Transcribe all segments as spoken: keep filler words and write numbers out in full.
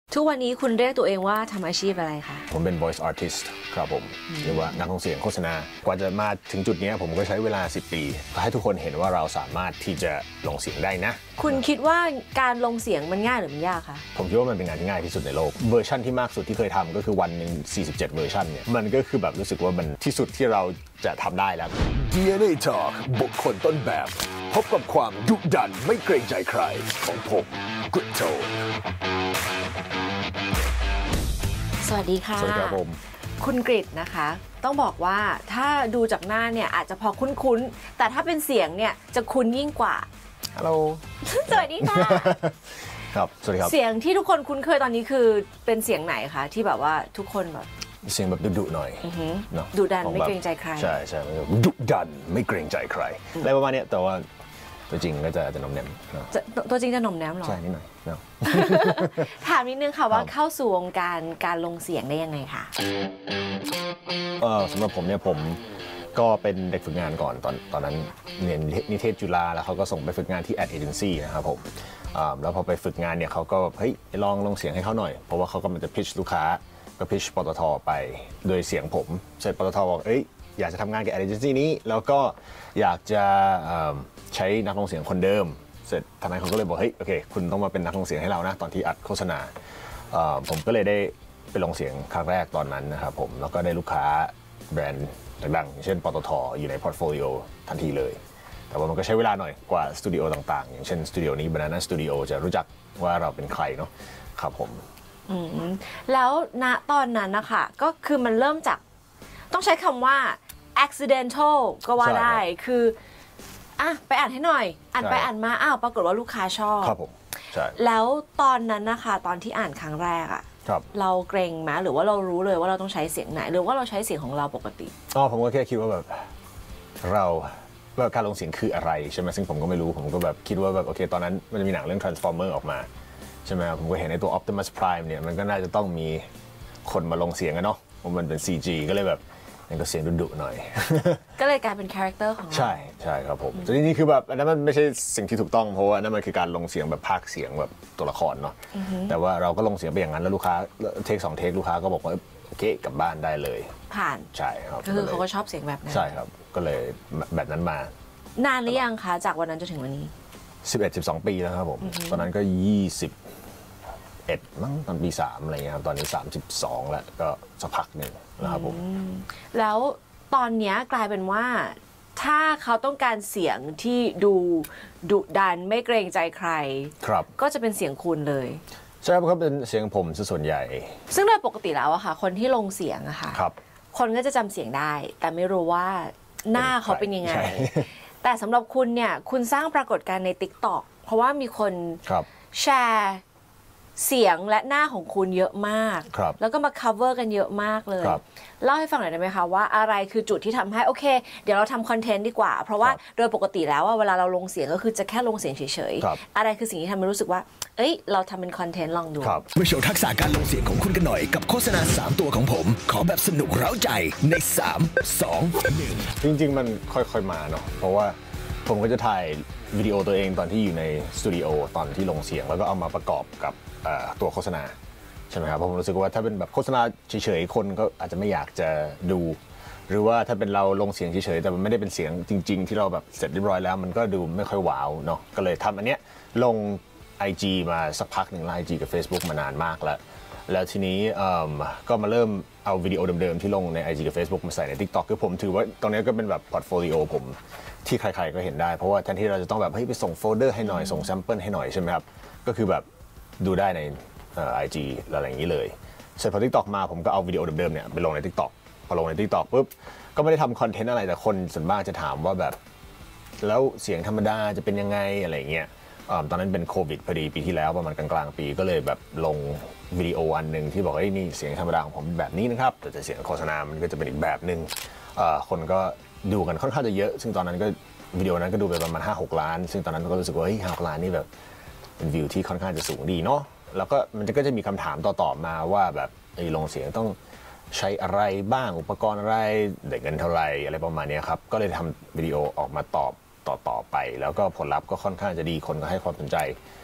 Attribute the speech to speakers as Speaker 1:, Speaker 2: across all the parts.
Speaker 1: ทุกวันนี้คุณเรียกตัวเองว่าทำอาชีพอะไรคะ
Speaker 2: ผมเป็น voice artist ครับผมหรือว่านักลงเสียงโฆษณากว่าจะมาถึงจุดนี้ผมก็ใช้เวลาสิบปีให้ทุกคนเห็นว่าเราสามารถที่จะลงเสียงได้นะ
Speaker 1: คุณคิดว่าการลงเสียงมันง่ายหรือมันยากคะ
Speaker 2: ผมคิดว่ามันเป็นงานที่ง่ายที่สุดในโลกเวอร์ชันที่มากสุดที่เคยทำก็คือวันหนึ่งสี่สิบเจ็ดเวอร์ชันเนี่ยมันก็คือแบบรู้สึกว่ามันที่สุดที่เราจะทำได้แล้ว ดี เอ็น เอ Talk บุคคลต้นแบบพบกับความดุดันไม่เกรงใจใครของผมกริตโต
Speaker 1: สวัสดีค่ะ
Speaker 2: สวัสดีครับผม
Speaker 1: คุณกฤษนะคะต้องบอกว่าถ้าดูจากหน้าเนี่ยอาจจะพอคุ้นๆแต่ถ้าเป็นเสียงเนี่ยจะคุ้นยิ่งกว่า
Speaker 2: ฮัลโหล
Speaker 1: สวัสดีค่ะ
Speaker 2: ครับสวัสดีครับ
Speaker 1: เสียงที่ทุกคนคุ้นเคยตอนนี้คือเป็นเสียงไหนคะที่แบบว่าทุกคนแบบ
Speaker 2: เสียงแบบดุๆหน่อย
Speaker 1: เนาะดุดันไม่เกรงใจใคร
Speaker 2: ใช่ใช่ดุดันไม่เกรงใจใครอะไรประมาณนี้แต่ว่าตัวจริงก็จะจะนมแนม
Speaker 1: ตัวจริงจะนมแนมหรอ
Speaker 2: ใช่นิดหน่อยเนาะ
Speaker 1: ถามนิดนึงค่ะว่าเข้าสู่วงการการลงเสียงได้ยังไงคะ
Speaker 2: เออสำหรับผมเนี่ยผมก็เป็นเด็กฝึกงานก่อนตอนตอนนั้นเรียนนิเทศจุฬาแล้วเขาก็ส่งไปฝึกงานที่ ad agency นะครับผมแล้วพอไปฝึกงานเนี่ยเขาก็เฮ้ยลองลงเสียงให้เขาหน่อยเพราะว่าเขากำลังจะ pitch ลูกค้าก็ pitch ปตทไปโดยเสียงผมเสร็จปตทบอกเอ้ยอยากจะทำงานกับ ad agency นี้แล้วก็อยากจะใช้นักลงเสียงคนเดิมเสร็จทนายเขาก็เลยบอกเฮ้ยโอเคคุณต้องมาเป็นนักลงเสียงให้เรานะตอนที่อัดโฆษณาผมก็เลยได้ไปลงเสียงครั้งแรกตอนนั้นนะครับผมแล้วก็ได้ลูกค้าแบรนด์ดังๆเช่นปตทอยู่ในพอร์ตโฟลิโอทันทีเลยแต่ว่ามันก็ใช้เวลาหน่อยกว่าสตูดิโอต่างๆอย่างเช่นสตูดิโอนี้ Banana Studio จะรู้จักว่าเราเป็นใครเนาะครับผม
Speaker 1: แล้วณตอนนั้นนะคะก็คือมันเริ่มจากต้องใช้คำว่า accidental ก็ว่าได้คืออ่ะไปอ่านให้หน่อยอ่านไปอ่านมาอ้าวปรากฏว่าลูกค้าชอบ
Speaker 2: ครับผมใช่
Speaker 1: แล้วตอนนั้นนะคะตอนที่อ่านครั้งแรกอ่ะเราเกรงไหมหรือว่าเรารู้เลยว่าเราต้องใช้เสียงไหนหรือว่าเราใช้เสียงของเราปกติ
Speaker 2: อ๋อผมก็แค่คิดว่าแบบเราว่าการลงเสียงคืออะไรใช่ไหมซึ่งผมก็ไม่รู้ผมก็แบบคิดว่าแบบโอเคตอนนั้นมันจะมีหนังเรื่อง Transformer ออกมาใช่ไหมผมก็เห็นในตัว Optimus Prime เนี่ยมันก็น่าจะต้องมีคนมาลงเสียงกันเนาะเพราะมันเป็น ซี จี ก็เลยแบบมันก็เสียงดุๆหน่อย
Speaker 1: ก็เลยกลายเป็นคาแรคเตอร์ของเรา
Speaker 2: ใช่ใช่ครับผมแต่จริงๆคือแบบอันนั้นมันไม่ใช่สิ่งที่ถูกต้องเพราะว่านั่นมันคือการลงเสียงแบบพากย์เสียงแบบตัวละครเนาะแต่ว่าเราก็ลงเสียงไปอย่างนั้นแล้วลูกค้าเทคสองเทคลูกค้าก็บอกว่าโอเคกลับบ้านได้เลย
Speaker 1: ผ่าน
Speaker 2: ใช่ครับ
Speaker 1: ก็คือเขาก็ชอบเสียงแบบนั้น
Speaker 2: ใช่ครับก็เลยแบบนั้นม
Speaker 1: านานหรือยังคะจากวันนั้นจนถึงวันนี้
Speaker 2: สิบเอ็ด สิบสองปีแล้วครับผมตอนนั้นก็ยี่สิบเอ็ดมั้งตอนปีสามอะไรเงี้ยครับตอนนี้สามสิบสองแล้วก็สักพักหนึ่งนะครับผม
Speaker 1: แล้วตอนนี้กลายเป็นว่าถ้าเขาต้องการเสียงที่ดูดุดันไม่เกรงใจใคร
Speaker 2: ครับ
Speaker 1: ก็จะเป็นเสียงคุณเลย
Speaker 2: ใช่ครับเป็นเสียงผมส่วนใหญ่
Speaker 1: ซึ่งโดยปกติแล้วอะค่ะคนที่ลงเสียงอะค่ะคนก็จะจำเสียงได้แต่ไม่รู้ว่าหน้าเขาเป็นยังไงแต่สำหรับคุณเนี่ยคุณสร้างปรากฏการณ์ใน ติ๊กต็อก เพราะว่ามีคนแชร์เสียงและหน้าของคุณเยอะมากแล้วก็มา cover กันเยอะมากเลยเล่าให้ฟังหน่อยได้ไหมคะว่าอะไรคือจุดที่ทำให้โอเคเดี๋ยวเราทำคอนเทนต์ดีกว่าเพราะว่าโดยปกติแล้วว่าเวลาเราลงเสียงก็คือจะแค่ลงเสียงเฉยๆอะไรคือสิ่งที่ทำให้รู้สึกว่าเอ้ยเราทำเป็นคอนเทนต์ลองดู
Speaker 3: มาโชว์ทักษะการลงเสียงของคุณกันหน่อยกับโฆษณาสามตัวของผมขอแบบสนุกเร้าใจในสาม สอง หนึ่ง
Speaker 2: จริงๆมันค่อยๆมาเนาะเพราะว่าผมก็จะถ่ายวิดีโอตัวเองตอนที่อยู่ในสตูดิโอตอนที่ลงเสียงแล้วก็เอามาประกอบกับตัวโฆษณาใช่ไหมครับผมรู้สึกว่าถ้าเป็นแบบโฆษณาเฉยๆคนก็อาจจะไม่อยากจะดูหรือว่าถ้าเป็นเราลงเสียงเฉยๆแต่มันไม่ได้เป็นเสียงจริงๆที่เราแบบเสร็จเรียบร้อยแล้วมันก็ดูไม่ค่อยว้าวเนาะก็เลยทำอันเนี้ยลง ไอ จี มาสักพักหนึ่งไอ จี กับ Facebook มานานมากแล้วแล้วทีนี้ก็มาเริ่มเอาวิดีโอเดิมๆที่ลงใน ไอ จี กับ Facebook มาใส่ใน ติ๊กต็อก คือผมถือว่าตรงนี้ก็เป็นแบบพอร์ตโฟลิโอผมที่ใครๆก็เห็นได้เพราะว่าแทนที่เราจะต้องแบบเฮ้ยไปส่งโฟลเดอร์ให้หน่อยส่งแซมเปิลให้หน่อยใช่ไหมครับก็คือแบบดูได้ในไอ จี อะไรอย่างนี้เลยเสร็จพอ ติ๊กต็อก มาผมก็เอาวิดีโอเดิมๆเนี่ยไปลงใน ติ๊กต็อก พอลงใน ติ๊กต็อก ปุ๊บก็ไม่ได้ทำคอนเทนต์อะไรแต่คนส่วนมากจะถามว่าแบบแล้วเสียงธรรมดาจะเป็นยังไงอะไรเงี้ยตอนนั้นเป็นโควิดพอดีปีที่แล้วประมาณกลางๆปีก็เลยแบบลงวิดีโออันหนึ่งที่บอกว่านี่เสียงธรรมดาของผมแบบนี้นะครับแต่เสียงโฆษณามันก็จะเป็นอีกแบบหนึ่งคนก็ดูกันค่อนข้างจะเยอะซึ่งตอนนั้นก็วิดีโอนั้นก็ดูไปประมาณ ห้าหก ล้านซึ่งตอนนั้นก็รู้สึกว่าเฮ้ยห้าหกล้านนี่แบบเป็นวิวที่ค่อนข้างจะสูงดีเนาะแล้วก็มันก็จะมีคำถามต่อๆมาว่าแบบไอ้ลงเสียงต้องใช้อะไรบ้างอุปกรณ์อะไรได้เงินเท่าไหร่อะไรประมาณนี้ครับก็เลยทำวิดีโอออกมาตอบต่อๆไปแล้วก็ผลลัพธ์ก็ค่อนข้างจะดีคนก็ให้ความสนใจ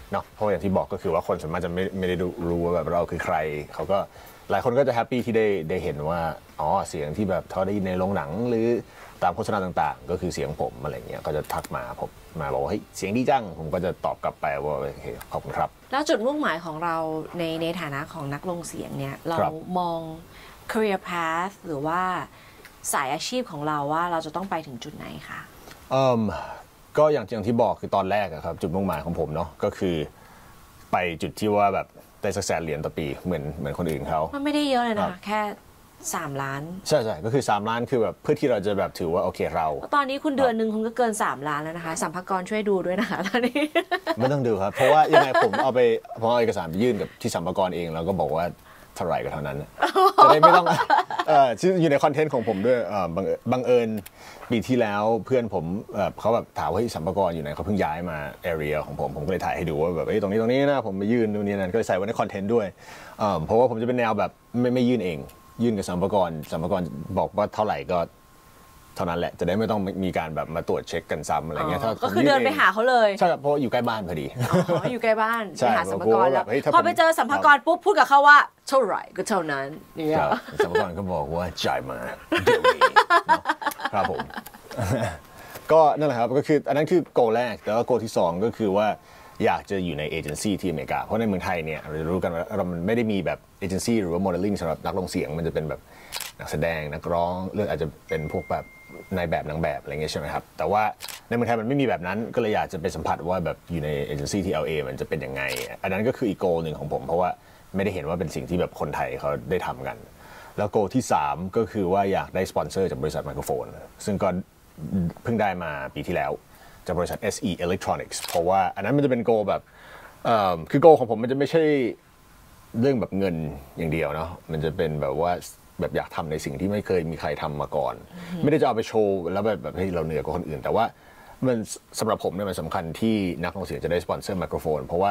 Speaker 2: เนาะเพราะอย่างที่บอกก็คือว่าคนส่วนมากจะไม่ไม่ได้รู้ว่าแบบเราคือใครเขาก็หลายคนก็จะแฮปปี้ที่ได้ได้เห็นว่าอ๋อเสียงที่แบบเขาได้ยินในโรงหนังหรือตามโฆษณาต่างๆก็คือเสียงผมอะไรเงี้ยก็จะทักมาผมมาบอกว่าเฮ้ยเสียงดีจังผมก็จะตอบกลับไปว่าโอเคขอบคุณครับ
Speaker 1: แล้วจุดมุ่งหมายของเราในในฐานะของนักลงเสียงเนี่ยเรามอง career path หรือว่าสายอาชีพของเราว่าเราจะต้องไปถึงจุดไหนคะ
Speaker 2: อืมก็อย่างอย่างที่บอกคือตอนแรกอะครับจุดมุ่งหมายของผมเนาะก็คือไปจุดที่ว่าแบบได้สักแสนเหรียญต่อปีเหมือนเหมือนคนอื่นเขา
Speaker 1: มันไม่ได้เยอะเลยนะคะแค่สามล้าน
Speaker 2: ใช่ใช่ก็คือสามล้านคือแบบเพื่อที่เราจะแบบถือว่าโอเคเรา
Speaker 1: ตอนนี้คุณเดือนหนึ่งคุณก็เกินสามล้านแล้วนะคะสัมภากรช่วยดูด้วยนะคะตอนนี้
Speaker 2: ไม่ต้องดูครับเพราะว่ายังไงผมเอาไปผมเอาเอกสารไปยื่นกับที่สัมภากรเองแล้วก็บอกว่าเท่าไหร่ก็เท่านั้นจะได้ไม่ต้องเอ่ออยู่ในคอนเทนต์ของผมด้วยบังเอิญปีที่แล้วเพื่อนผมเขาแบบถามว่าสัมภากรอยู่ไหนเขาเพิ่งย้ายมาแอเรียของผมผมก็เลยถ่ายให้ดูว่าแบบตรงนี้ตรงนี้นะผมไปยื่นตรงนี้นั่นก็เลยใส่ไว้ในคอนเทนต์ด้วยเพราะว่าผมจะเป็นแนวแบบไม่ไม่ยื่นเองยื่นกับสัมภากรสัมภากรบอกว่าเท่าไหร่ก็เท่านั้นแหละจะได้ไม่ต้องมีการแบบมาตรวจเช็คกันซ้ำอะไรเงี้ย
Speaker 1: ก็คือเดินไปหาเขาเลย
Speaker 2: ใช่ครับเพราะอยู่ใกล้บ้านพอดี
Speaker 1: อ๋ออยู่ใกล้บ้านไปหาสัมภากรแล้วพอไป
Speaker 2: เ
Speaker 1: จอสัมภากรปุ๊บพูดกับเขาว่าเท่าไหร่ก็เท่านั้นนี่
Speaker 2: สัมภากรก็บอกว่าจ่ายมาเดี๋ยวนี้ครับผมก็นั่นแหละครับก็คืออันนั้นคือโกแรกแล้วก็โกที่สองก็คือว่าอยากจะอยู่ในเอเจนซี่ที่อเมริกาเพราะในเมืองไทยเนี่ยเรารู้กันว่าเรามันไม่ได้มีแบบเอเจนซี่หรือว่าโมเดลลิ่งสำหรับนักลงเสียงมันจะเป็นแบบนักแสดงนักร้องเรื่องอาจจะเป็นพวกแบบนายแบบนางแบบอะไรเงี้ยใช่ไหมครับแต่ว่าในเมืองไทยมันไม่มีแบบนั้นก็เลยอยากจะไปสัมผัสว่าแบบอยู่ในเอเจนซี่ที่ แอล เอ มันจะเป็นยังไงอันนั้นก็คืออีกโกหนึ่งของผมเพราะว่าไม่ได้เห็นว่าเป็นสิ่งที่แบบคนไทยเขาได้ทำกันแล้วโกที่สามก็คือว่าอยากได้สปอนเซอร์จากบริษัทไมโครโฟนซึ่งก็เพิ่งได้มาปีที่แล้วจากบริษัท เอส อี Electronics เพราะว่าอันนั้นมันจะเป็นโกแบบคือโกของผมมันจะไม่ใช่เรื่องแบบเงินอย่างเดียวเนาะมันจะเป็นแบบว่าแบบอยากทำในสิ่งที่ไม่เคยมีใครทำมาก่อน mm-hmm. ไม่ได้จะเอาไปโชว์แล้วแบบแบบให้เราเหนือกว่าคนอื่นแต่ว่ามันสำหรับผมเนี่ยมันสำคัญที่นักลงเสียงจะได้สปอนเซอร์ไมโครโฟนเพราะว่า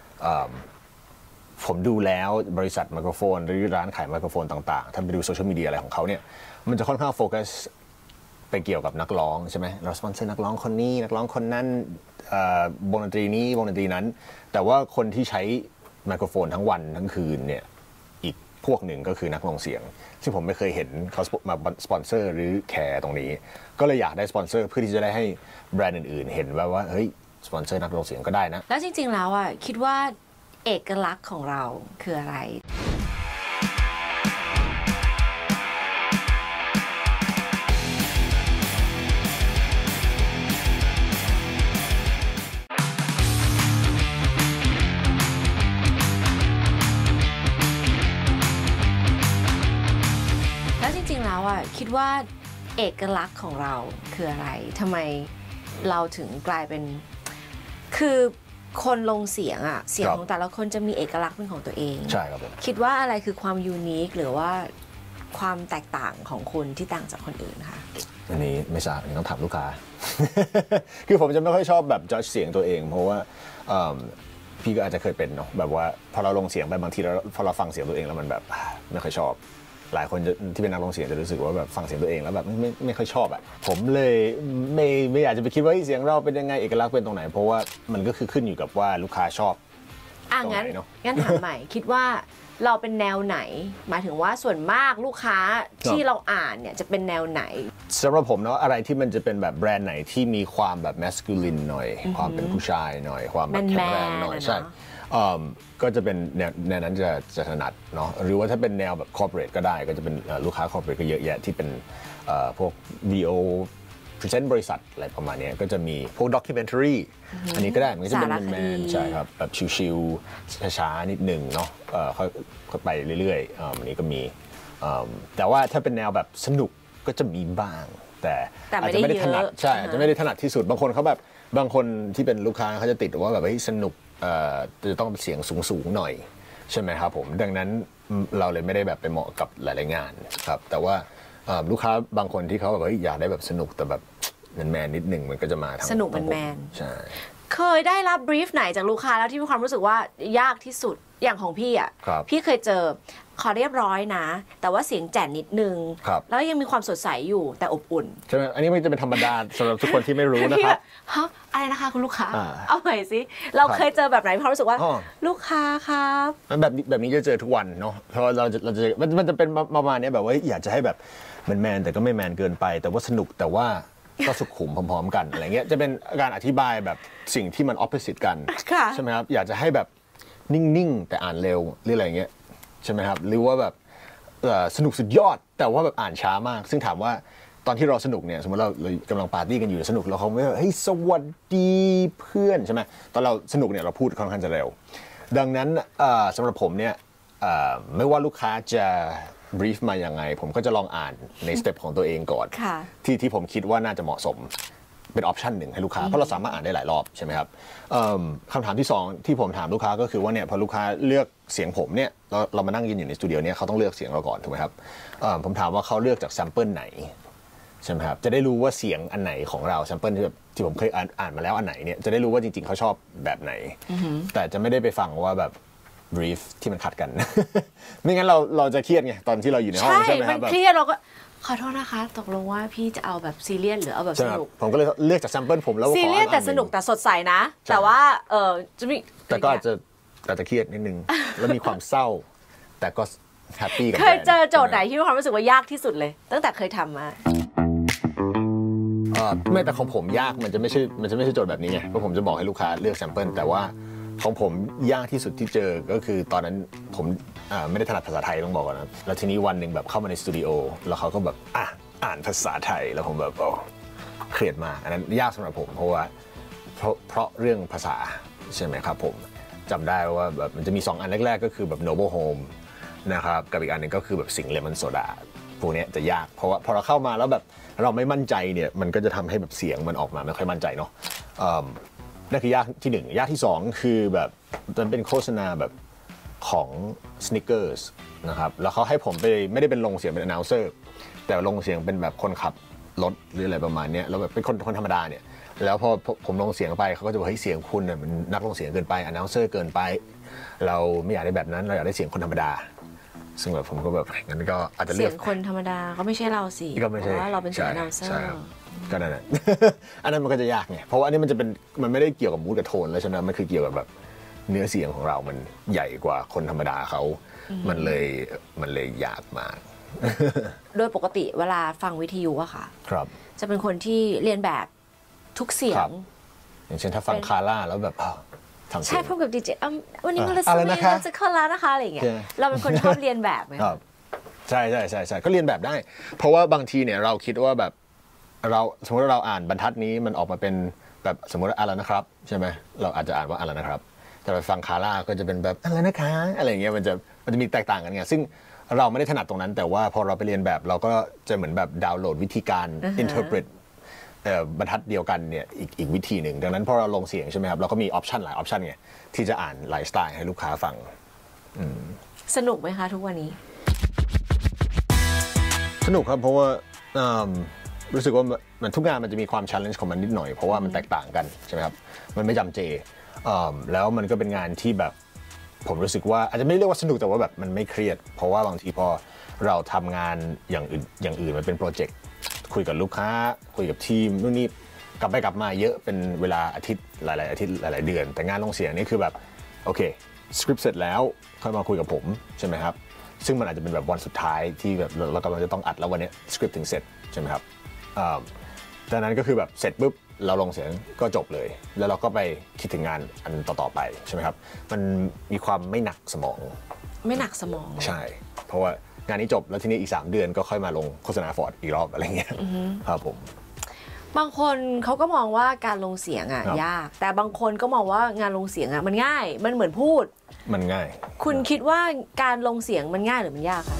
Speaker 2: ผมดูแล้วบริษัทไมโครโฟนหรือร้านขายไมโครโฟนต่างๆถ้าไปดูโซเชียลมีเดียอะไรของเขาเนี่ยมันจะค่อนข้างโฟกัสไปเกี่ยวกับนักร้องใช่ไหมเราสปอนเซอร์นักร้องคนนี้นักร้องคนนั้นวงดนตรีนี้วงดนตรีนั้นแต่ว่าคนที่ใช้ไมโครโฟนทั้งวันทั้งคืนเนี่ยอีกพวกหนึ่งก็คือนักลงเสียงซึ่งผมไม่เคยเห็นเขามาสปอนเซอร์หรือแคร์ตรงนี้ก็เลยอยากได้สปอนเซอร์เพื่อที่จะได้ให้แบรนด์อื่นๆเห็นว่าว่าเฮ้ยสปอนเซอร์นักลงเสียงก็ได้นะ
Speaker 1: แล้วจริงๆแล้วอ่ะคิดว่าเอกลักษณ์ของเราคืออะไรคิดว่าเอกลักษณ์ของเราคืออะไรทำไมเราถึงกลายเป็นคือคนลงเสียงอ่ะเสียงของแต่ละคนจะมีเอกลักษณ์เป็นของตัวเอง
Speaker 2: ใช่ครับ
Speaker 1: คิดว่าอะไรคือความยูนิคหรือว่าความแตกต่างของคุณที่ต่างจากคนอื่นคะ
Speaker 2: อันนี้ไม่ทราบต้องถามลูกค้า คือผมจะไม่ค่อยชอบแบบจัดเสียงตัวเองเพราะว่าพี่ก็อาจจะเคยเป็นเนาะแบบว่าพอเราลงเสียงไปบางทีเราพอเราฟังเสียงตัวเองแล้วมันแบบไม่ค่อยชอบหลายคนที่เป็นนักลงเสียงจะรู้สึกว่าแบบฟังเสียงตัวเองแล้วแบบไม่ไม่ค่อยชอบอ่ะผมเลยไม่ไม่อยากจะไปคิดว่าเสียงเราเป็นยังไงเอกลักษณ์เป็นตรงไหนเพราะว่ามันก็คือขึ้นอยู่กับว่าลูกค้าชอบ
Speaker 1: อ่ะงั้นงั้นถามใหม่คิดว่าเราเป็นแนวไหนหมายถึงว่าส่วนมากลูกค้าที่เราอ่านเนี่ยจะเป็นแนวไหน
Speaker 2: สำหรับผมเนาะอะไรที่มันจะเป็นแบบแบรนด์ไหนที่มีความแบบแมสคูลินหน่อยความเป็นผู้ชายหน่อยความแบบแข็งแรงหน่อยใช่ก็จะเป็นแนวแนวนั้นจะจะถนัดเนาะหรือว่าถ้าเป็นแนวแบบคอร์ปอเรทก็ได้ก็จะเป็นลูกค้าคอร์ปอเรทก็เยอะแยะที่เป็นพวกวิดีโอพรีเซนต์บริษัทอะไรประมาณนี้ก็จะมีพวกด็อกิเมนทารีอันนี้ก็ได้มันก็จะเป็นแมนใช่ครับแบบชิวๆช้าๆนิดหนึ่งเนาะค่อยๆไปเรื่อยๆอันนี้ก็มีแต่ว่าถ้าเป็นแนวแบบสนุกก็จะมีบ้างแต่อาจจะไม่ได้ถนัดใช่อาจจะไม่ได้ถนัดที่สุดบางคนเขาแบบบางคนที่เป็นลูกค้าเขาจะติดว่าแบบสนุกจะต้องเสียงสูงๆหน่อยใช่ไหมครับผมดังนั้นเราเลยไม่ได้แบบไปเหมาะกับหลายๆงานครับแต่ว่าลูกค้าบางคนที่เขาแบบอยากได้แบบสนุกแต่แบบแมนๆนิดหนึ่งมันก็จะมาทาง
Speaker 1: สนุกแมน
Speaker 2: ใช่
Speaker 1: เคยได้รับบรีฟไหนจากลูกค้าแล้วที่มีความรู้สึกว่ายากที่สุดอย่างของพี่อ่ะพี่เคยเจอขอเรียบร้อยนะแต่ว่าเสียงแจ่นนิดนึงแล้วยังมีความสดใสอยู่แต่อบอุ่น
Speaker 2: ใช่ไหมอันนี้มันจะเป็นธรรมดาสำหรับทุกคนที่ไม่รู้นะครับ
Speaker 1: ฮะอะไรนะคะคุณลูกค้าเอาใหม่สิเราเคยเจอแบบไหนเพราะรู้สึกว่าลูกค้าครับ
Speaker 2: แบบแบบนี้จะเจอทุกวันเนาะเพราะเราจะเราจะมันจะเป็นประมาณนี้แบบว่าอยากจะให้แบบมันแมนแต่ก็ไม่แมนเกินไปแต่ว่าสนุกแต่ว่าก็สุขุมพร้อมๆกันอะไรเงี้ยจะเป็นการอธิบายแบบสิ่งที่มัน opposite กันใช่ไหมครับอยากจะให้แบบนิ่งๆแต่อ่านเร็วหรืออะไรเงี้ยใช่ไหมครับหรือว่าแบบสนุกสุดยอดแต่ว่าแบบอ่านช้ามากซึ่งถามว่าตอนที่เราสนุกเนี่ยสมมติเราเรากำลังปาร์ตี้กันอยู่สนุกเราเขาไม่เฮ้ยสวัสดีเพื่อนใช่ไหมตอนเราสนุกเนี่ยเราพูดค่อนข้างจะเร็วดังนั้นสำหรับผมเนี่ยไม่ว่าลูกค้าจะบรีฟมาอย่างไงผมก็จะลองอ่านในสเต็ปของตัวเองก่อนที่ที่ผมคิดว่าน่าจะเหมาะสมเป็นออปชันหนึ่งให้ลูกค้าเพราะเราสามารถอ่านได้หลายรอบใช่ไหมครับคำถามที่สองที่ผมถามลูกค้าก็คือว่าเนี่ยพอลูกค้าเลือกเสียงผมเนี่ยเราเรามานั่งยืนอยู่ในสตูดิโอเนี่ยเขาต้องเลือกเสียงเราก่อนถูกไหมครับผมถามว่าเขาเลือกจากแซมเปิลไหนใช่ไหมครับจะได้รู้ว่าเสียงอันไหนของเราแซมเปิลที่แบบที่ผมเคยอ่านอ่านมาแล้วอันไหนเนี่ยจะได้รู้ว่าจริงๆเขาชอบแบบไหนแต่จะไม่ได้ไปฟังว่าแบบbrief ที่มันขัดกันไม่งั้นเราเราจะเครียดไงตอนที่เราอยู่ในห้องใช่ไหมครับ
Speaker 1: มันเครียดเราก็ขอโทษนะคะตกลงว่าพี่จะเอาแบบซีเรียสหรือเอาแบบสนุก
Speaker 2: ผมก็เลยเลือกจากแซมเปิลผมแล้ว
Speaker 1: ซีเรียสแต่สนุกแต่สดใสนะแต่ว่าเออจะมี
Speaker 2: แต่ก็อาจจะอาจจะเครียดนิดนึงแล้วมีความเศร้าแต่ก็แฮปปี้กับ
Speaker 1: เคยเจอโจทย์ไหนที่มีความรู้สึกว่ายากที่สุดเลยตั้งแต่เคยทำมา
Speaker 2: ไม่แต่ของผมยากมันจะไม่ใช่มันจะไม่ใช่โจทย์แบบนี้ไงเพราะผมจะบอกให้ลูกค้าเลือกแซมเปิลแต่ว่าของผมยากที่สุดที่เจอก็คือตอนนั้นผมไม่ได้ถนัดภาษาไทยต้องบอกก่อนนะแล้วทีนี้วันหนึ่งแบบเข้ามาในสตูดิโอแล้วเขาก็แบบอ่ะอ่านภาษาไทยแล้วผมแบบโอ้เครียดมากอันนั้นยากสำหรับผมเพราะว่าเพราะเพราะเรื่องภาษาใช่ไหมครับผมจำได้ว่าแบบมันจะมีสองอันแรกๆก็คือแบบ Noble Home นะครับกับอีกอันนึงก็คือแบบสิงห์เลมอนโซดาพวกนี้จะยากเพราะว่าพอเราเข้ามาแล้วแบบเราไม่มั่นใจเนี่ยมันก็จะทำให้แบบเสียงมันออกมาไม่ค่อยมั่นใจเนาะนั่นคือยากที่หนึ่งยากที่สองคือแบบมันเป็นโฆษณาแบบของ Snickers นะครับแล้วเขาให้ผมไปไม่ได้เป็นลงเสียงเป็น announcer แต่ลงเสียงเป็นแบบคนขับรถหรืออะไรประมาณนี้แล้วแบบเป็นคนคนธรรมดาเนี่ยแล้วพอผมลงเสียงไปเขาก็จะบอกให้เสียงคุณเนี่ยมันนักลงเสียงเกินไป announcer เกินไปเราไม่อยากได้แบบนั้นเราอยากได้เสียงคนธรรมดาซึ่งแบบผมก็แบบงั้นก็อาจจะเลือก
Speaker 1: เสียงคนธรรมดาก็ไม่ใช่เราสิเพราะว่าเราเป็นเสียง announcer
Speaker 2: ก็นั่นแหละอันนั้นมันก็จะยากไงเพราะว่าอันนี้มันจะเป็นมันไม่ได้เกี่ยวกับมูดกับโทนแล้วใช่ไหมมันคือเกี่ยวกับแบบเนื้อเสียงของเรามันใหญ่กว่าคนธรรมดาเขามันเลยมันเลยยากมาก
Speaker 1: โดยปกติเวลาฟังวิทยุอะค่ะ
Speaker 2: ครับ
Speaker 1: จะเป็นคนที่เรียนแบบทุกเสียง
Speaker 2: อย่างเช่นถ้าฟังคาร่าแล้วแบบทำเสียง
Speaker 1: ใช่พบกับดีเจวันนี้มาเลยสมัยเราจะคาร่านะคะอะไรอย่างเงี้ยเราเป็นคนชอบเรียนแบบไหม
Speaker 2: ครับใช่ใช่ใช่ใช่ก็เรียนแบบได้เพราะว่าบางทีเนี่ยเราคิดว่าแบบเราสมมติว่าเราอ่านบรรทัดนี้มันออกมาเป็นแบบสมมติว่าอะไรนะครับใช่ไหมเราอาจจะอ่านว่าอะไรนะครับแต่ไปฟังคาร่าก็จะเป็นแบบอะไรนะคะอะไรอย่างเงี้ยมันจะมันจะมีแตกต่างกันไงซึ่งเราไม่ได้ถนัดตรงนั้นแต่ว่าพอเราไปเรียนแบบเราก็จะเหมือนแบบดาวน์โหลดวิธีการ interpret บรรทัดเดียวกันเนี่ยอีกอีกวิธีหนึ่งดังนั้นพอเราลงเสียงใช่ไหมครับเราก็มีออปชันหลายออปชันไงที่จะอ่านหลายสไตล์ให้ลูกค้าฟัง
Speaker 1: สนุกไหมคะทุกวันนี้
Speaker 2: สนุกครับเพราะว่ารู้สึกว่ามันทุกงานมันจะมีความ challenge ของมันนิดหน่อยเพราะว่ามันแตกต่างกันใช่ไหมครับมันไม่จำเจแล้วมันก็เป็นงานที่แบบผมรู้สึกว่าอาจจะไม่เรียกว่าสนุกแต่ว่าแบบมันไม่เครียดเพราะว่าบางทีพอเราทำงานอย่างอื่นอย่างอื่นมันเป็นโปรเจกต์คุยกับลูกค้าคุยกับทีมนู่นนี่กลับไปกลับมาเยอะเป็นเวลาอาทิตย์หลายๆอาทิตย์หลายๆเดือนแต่งานลงเสียงนี่คือแบบโอเคสคริปต์เสร็จแล้วค่อยมาคุยกับผมใช่ไหมครับซึ่งมันอาจจะเป็นแบบวันสุดท้ายที่แบบเรากำลังจะต้องอัดแล้ววันนี้สคริปต์ถึงเสร็จใช่ไหมครับดังนั้นก็คือแบบเสร็จปุ๊บเราลงเสียงก็จบเลยแล้วเราก็ไปคิดถึงงานอันต่อๆไปใช่ไหมครับมันมีความไม่หนักสมอง
Speaker 1: ไม่หนักสมอง
Speaker 2: ใช่เพราะว่างานนี้จบแล้วทีนี้อีกสามเดือนก็ค่อยมาลงโฆษณาฟอร์ดอีกรอบอะไรเงี้ยครับผม
Speaker 1: บางคนเขาก็มองว่าการลงเสียงอ่ะยากแต่บางคนก็มองว่างานลงเสียงอ่ะมันง่ายมันเหมือนพูด
Speaker 2: มันง่าย
Speaker 1: คุณคิดว่าการลงเสียงมันง่ายหรือมันยากคะ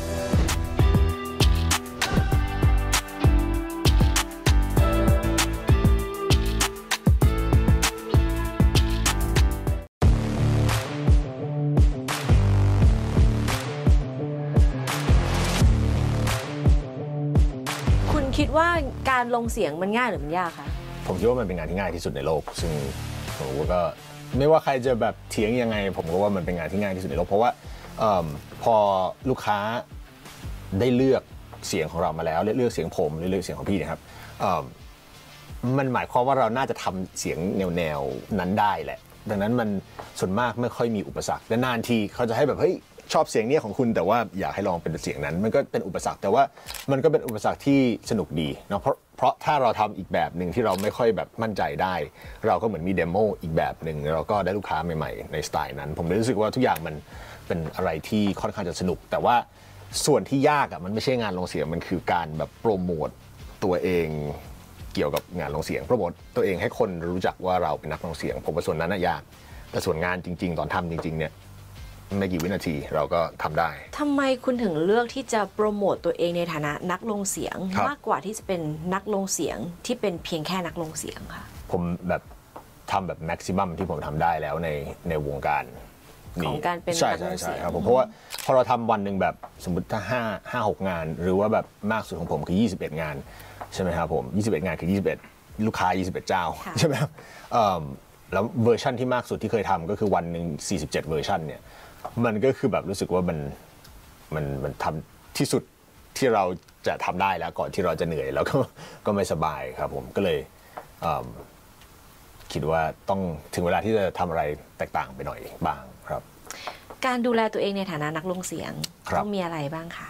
Speaker 1: คิดว่าการลงเสียงมันง่ายหรือมันยากคะ
Speaker 2: ผมคิดว่ามันเป็นงานที่ง่ายที่สุดในโลกซึ่งผมว่าก็ไม่ว่าใครจะแบบเถียงยังไงผมก็ว่ามันเป็นงานที่ง่ายที่สุดในโลกเพราะว่าพอลูกค้าได้เลือกเสียงของเรามาแล้วเลือกเสียงผมเลือกเสียงของพี่นะครับมันหมายความว่าเราน่าจะทำเสียงแนวๆนั้นได้แหละดังนั้นมันส่วนมากไม่ค่อยมีอุปสรรคและนานทีเขาจะให้แบบเฮ้ยชอบเสียงนี้ของคุณแต่ว่าอยากให้ลองเป็นเสียงนั้นมันก็เป็นอุปสรรคแต่ว่ามันก็เป็นอุปสรรคที่สนุกดีเนาะเพราะเพราะถ้าเราทำอีกแบบหนึ่งที่เราไม่ค่อยแบบมั่นใจได้เราก็เหมือนมีเดโมอีกแบบหนึ่งเราก็ได้ลูกค้าใหม่ๆในสไตล์นั้นผมเลยรู้สึกว่าทุกอย่างมันเป็นอะไรที่ค่อนข้างจะสนุกแต่ว่าส่วนที่ยากอ่ะมันไม่ใช่งานลงเสียงมันคือการแบบโปรโมทตัวเองเกี่ยวกับงานลงเสียงโปรโมทตัวเองให้คนรู้จักว่าเราเป็นนักลงเสียงผมว่าส่วนนั้นน่ะยากแต่ส่วนงานจริงๆตอนทำจริงๆเนี่ยไม่กี่วินาทีเราก็ทำได้
Speaker 1: ทำไมคุณถึงเลือกที่จะโปรโมตตัวเองในฐานะนักลงเสียงมากกว่าที่จะเป็นนักลงเสียงที่เป็นเพียงแค่นักลงเสียงค่ะ
Speaker 2: ผมแบบทำแบบแม็กซิมัมที่ผมทำได้แล้วในในวงการ
Speaker 1: ของการเป็นนักลงเสียง
Speaker 2: ครับผมเพราะว่าพอเราทำวันหนึ่งแบบสมมติถ้าห้า ห้า หกงานหรือว่าแบบมากสุดของผมคือยี่สิบเอ็ดงานใช่ไหมครับผมยี่สิบเอ็ดงานคือยี่สิบเอ็ดลูกค้ายี่สิบเอ็ดเจ้าใช่ไหมครับแล้วเวอร์ชันที่มากสุดที่เคยทำก็คือวันหนึ่งสี่สิบเจ็ดเวอร์ชันเนี่ยมันก็คือแบบรู้สึกว่ามันมันมันทำที่สุดที่เราจะทำได้แล้วก่อนที่เราจะเหนื่อยแล้วก็ก็ไม่สบายครับผมก็เลยคิดว่าต้องถึงเวลาที่จะทำอะไรแตกต่างไปหน่อยบ้างครับ
Speaker 1: การดูแลตัวเองในฐานะนักลงเสียงต้องมีอะไรบ้างคะ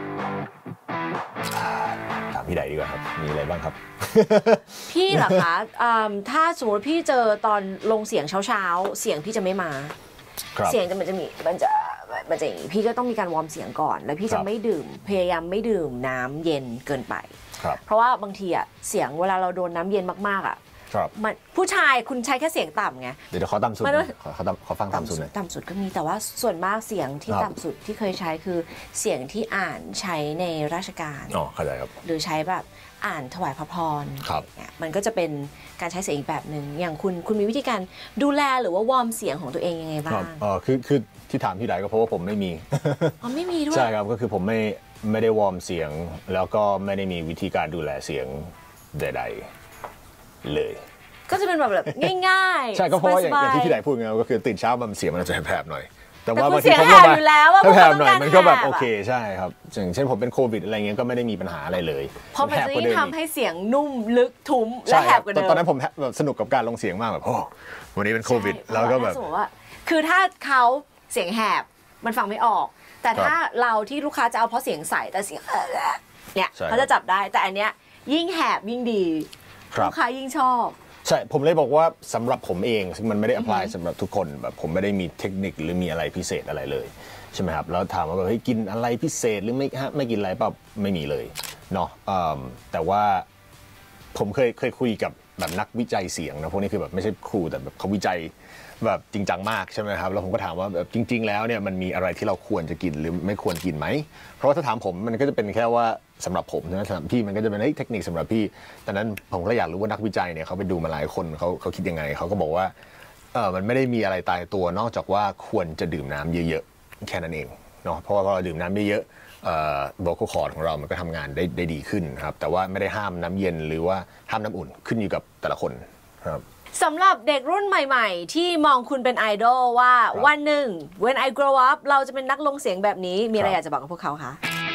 Speaker 2: ถามพี่ใดดีกว่าครับมีอะไรบ้างครับ
Speaker 1: พี่เหรอคะถ้าสมมติพี่เจอตอนลงเสียงเช้าๆเสียงพี่จะไม่มาเสียงจะมันจะมีมันจะมันจะอย่างนี้พี่ก็ต้องมีการวอร์มเสียงก่อนแล้วพี่จะไม่ดื่มพยายามไม่ดื่มน้ำเย็นเกินไปเพราะว่าบางทีอ่ะเสียงเวลาเราโดนน้ำเย็นมากๆอ่ะมันผู้ชายคุณใช้แค่เสียงต่ำไง
Speaker 2: เดี๋ยวเขาต่ำสุดเขาเขาฟังต่ำสุดเลย
Speaker 1: ต่ำสุดก็มีแต่ว่าส่วนมากเสียงที่ต่ำสุดที่เคยใช้คือเสียงที่อ่านใช้ในราชการ
Speaker 2: อ๋อเข้าใจครับ
Speaker 1: หรือใช้แบบอ่านถวายพระพรมันก็จะเป็นการใช้เสียงอีกแบบหนึ่งอย่างคุณคุณมีวิธีการดูแลหรือว่าวอร์มเสียงของตัวเองยังไงบ้าง
Speaker 2: อ๋อคือคือที่ถามพี่ใดก็เพราะว่าผมไม่มี
Speaker 1: อ๋อไม่มีด้วย
Speaker 2: ใช่ครับก็คือผมไม่ไม่ได้วอร์มเสียงแล้วก็ไม่ได้มีวิธีการดูแลเสียงใดๆเลย
Speaker 1: ก็จะเป็นแบบแบบง่าย
Speaker 2: ๆใช่ก็เพราะอย่างที่พี่ใดพูดไงก็คือตื่นเช้ามันเสียงมันจะแผบหน่อย
Speaker 1: แต่ว่าบางทีเขามา
Speaker 2: ถ้าแผบหน่อยมันก็แบบโอเคใช่ครับอย่างเช่นผมเป็นโควิดอะไรเงี้ยก็ไม่ได้มีปัญหาอะไรเลย
Speaker 1: เพราะมันจะยิ่งทำให้เสียงนุ่มลึกทุ้มและแหบกว่าเดิม
Speaker 2: ตอนนั้นผมแบบสนุกกับการลงเสียงมากแบบโอ้วันนี้เป็นโควิดแล้วก็แบบ
Speaker 1: ว่าคือถ้าเขาเสียงแหบมันฟังไม่ออกแต่ถ้าเราที่ลูกค้าจะเอาเพราะเสียงใสแต่เสียงเนี่ยเขาจะจับได้แต่อันเนี้ยยิ่งแหบยิ่งดีลูกค้ายิ่งชอบ
Speaker 2: ใช่ผมเลยบอกว่าสำหรับผมเองซึ่งมันไม่ได้ apply สำหรับทุกคนแบบผมไม่ได้มีเทคนิคหรือมีอะไรพิเศษอะไรเลยใช่ไหมครับแล้วถามว่าแบบเฮ้ยกินอะไรพิเศษหรือไม่ฮะไม่กินอะไรเปล่าไม่มีเลยเนาะแต่ว่าผมเคยเคยคุยกับแบบนักวิจัยเสียงนะพวกนี้คือแบบไม่ใช่ครูแต่แบบเขาวิจัยแบบจริงจังมากใช่ไหมครับแล้วผมก็ถามว่าแบบจริงๆแล้วเนี่ยมันมีอะไรที่เราควรจะกินหรือไม่ควรกินไหมเพราะว่าถ้าถามผมมันก็จะเป็นแค่ว่าสำหรับผมนะสำหรับพี่มันก็จะเป็นเทคนิคสำหรับพี่แต่นั้นผมก็อยากรู้ว่านักวิจัยเนี่ยเขาไปดูมาหลายคนเขาเขาคิดยังไงเขาก็บอกว่าเออมันไม่ได้มีอะไรตายตัวนอกจากว่าควรจะดื่มน้ำเยอะๆแค่นั้นเองเนาะเพราะว่าพอเราดื่มน้ำเยอะๆvocal cordของเรามันก็ทำงานได้ได้ดีขึ้นครับแต่ว่าไม่ได้ห้ามน้ำเย็นหรือว่าห้ามน้ำอุ่นขึ้นอยู่กับแต่ละคนครับ
Speaker 1: สำหรับเด็กรุ่นใหม่ๆที่มองคุณเป็นไอดอลว่าวันหนึ่ง when I grow up เราจะเป็นนักลงเสียงแบบนี้มีอะไรอยากจะบอกกับพวกเขาคะ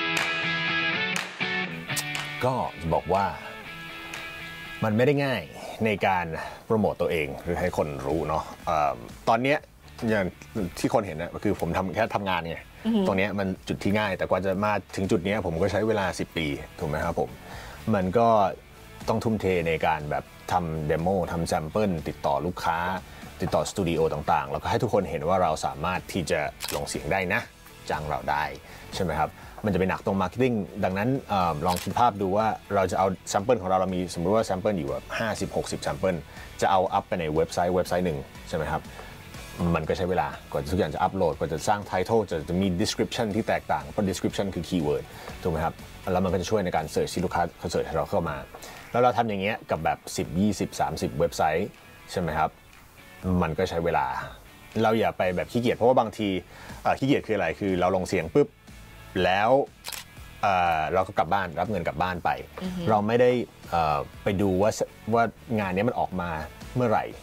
Speaker 2: ก็บอกว่ามันไม่ได้ง่ายในการโปรโมตตัวเองหรือให้คนรู้เนาะตอนนี้อย่างที่คนเห็นนะคือผมทำแค่ทำงานไงตรงนี้มันจุดที่ง่ายแต่กว่าจะมาถึงจุดนี้ผมก็ใช้เวลาสิบปีถูกไหมครับผมมันก็ต้องทุ่มเทในการแบบทำเดโมทำแซมเปิลติดต่อลูกค้าติดต่อสตูดิโอต่างๆแล้วก็ให้ทุกคนเห็นว่าเราสามารถที่จะลงเสียงได้นะจ้างเราได้ใช่ไหมครับมันจะเป็นหนักตรงมาร์เก็ตติ้งดังนั้นลองคิดภาพดูว่าเราจะเอาแซมเปิลของเราเรามีสมมติว่าแซมเปิลอยู่แบบห้าสิบ หกสิบแซมเปิลจะเอาอัพไปในเว็บไซต์เว็บไซต์หนึ่งใช่ไหมครับมันก็ใช้เวลากว่าทุกอย่างจะอัพโหลดกว่าจะสร้างไททอลจะจะมี description ที่แตกต่างเพราะ description คือคีย์เวิร์ดถูกไหมครับแล้วมันก็จะช่วยในการเสิร์ชที่ลูกค้าเขาเสิร์ชให้เราเข้ามาแล้วเราทำอย่างเงี้ยกับแบบสิบ ยี่สิบ สามสิบเว็บไซต์ใช่ไหมครับมันก็ใช้เวลาเราอย่าไปแบบขี้เกียจเพราะว่าบางทีขี้เกียจคืออะไรคือเราลงเสียงปุ๊บแล้วเราก็กลับบ้านรับเงินกลับบ้านไป เราไม่ได้ไปดูว่าว่างานนี้มันออกมาเมื่อไหร่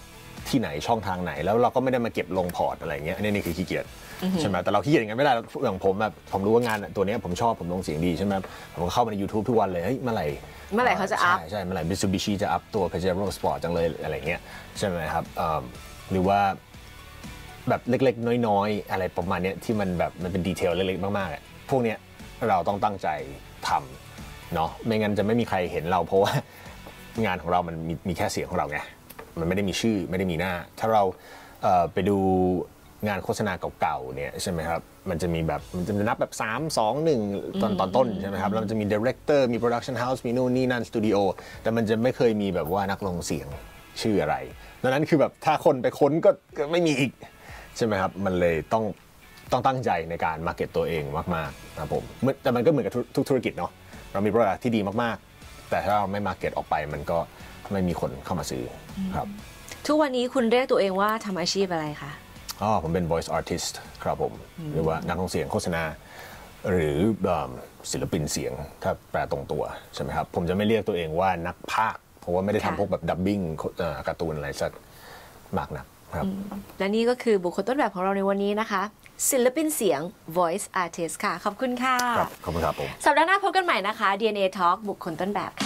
Speaker 2: ที่ไหนช่องทางไหนแล้วเราก็ไม่ได้มาเก็บลงพอร์ตอะไรเงี้ยอันนี้นี่คือขี้เกียจใช่ไหมแต่เราขี้เกียจอย่างนั้นไม่ได้อย่างผมแบบผมรู้ว่างานตัวนี้ผมชอบผมลงเสียงดีใช่ไหมผมก็เข้ามาใน YouTube ทุกวันเลยเฮ้ยเมื่อไหร่
Speaker 1: เมื่อไหร่เขาจะอัพ
Speaker 2: ใช่ใช่เมื่อไหร่ Mitsubishi จะอัพตัว Pajero Sport จังเลยอะไรเงี้ยใช่ไหมครับหรือว่าแบบเล็กๆน้อยๆอะไรประมาณนี้ที่มันแบบมันเป็นดีเทลเล็กๆมากๆพวกเนี้ยเราต้องตั้งใจทำเนาะไม่งั้นจะไม่มีใครเห็นเราเพราะว่างานของเรามันมีมีแค่เสียงของเราไงมันไม่ได้มีชื่อไม่ได้มีหน้าถ้าเราไปดูงานโฆษณาเก่าๆเนี่ยใช่ไหมครับมันจะมีแบบมันจะนับแบบสาม สอง หนึ่งตอนตอนต้นใช่ไหมครับแล้วมันจะมี director มี production house มีนู่นนี่นั่น studio แต่มันจะไม่เคยมีแบบว่านักลงเสียงชื่ออะไรดังนั้นคือแบบถ้าคนไปค้นก็ไม่มีอีกใช่ไหมครับมันเลยต้องต้องตั้งใจในการมาร์เก็ตตัวเองมากๆนะผมแต่มันก็เหมือนกับทุกธุรกิจเนาะเรามี product ที่ดีมากๆแต่ถ้าเราไม่มาร์เก็ตออกไปมันก็ไม่มีคนเข้ามาซื้อครับ
Speaker 1: ทุกวันนี้คุณเรียกตัวเองว่าทำอาชีพอะไรคะ
Speaker 2: อ๋อผมเป็น voice artist ครับผมหรือว่านักร้องเสียงโฆษณาหรือศิลปินเสียงถ้าแปลตรงตัวใช่ไหมครับผมจะไม่เรียกตัวเองว่านักพากย์เพราะว่าไม่ได้ทำพวกแบบดับบิ้งการ์ตูนอะไรสักมากนักครับ
Speaker 1: และนี่ก็คือบุคคลต้นแบบของเราในวันนี้นะคะศิลปินเสียง voice artist ค่ะขอบคุณค่ะ
Speaker 2: ครับขอบคุณครับผม
Speaker 1: สัปดาห์หน้าพบกันใหม่นะคะ ดี เอ็น เอ Talk บุคคลต้นแบบ